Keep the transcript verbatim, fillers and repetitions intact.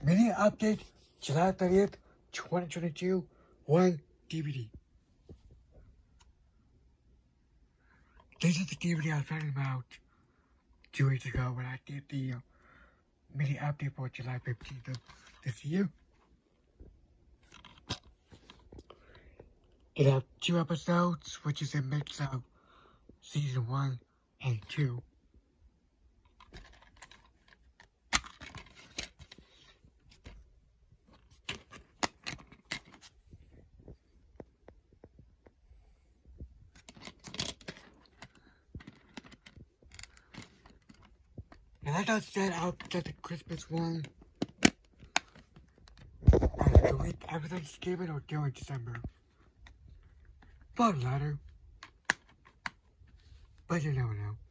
Mini update, July thirtieth, twenty twenty-two, one D V D. This is the D V D I was talking about two weeks ago when I did the uh, mini update for July fifteenth of this year. It has two episodes, which is a mix of season one and two. And like I said, I'll get the Christmas one either the week after Thanksgiving or during December. But later. But you never know.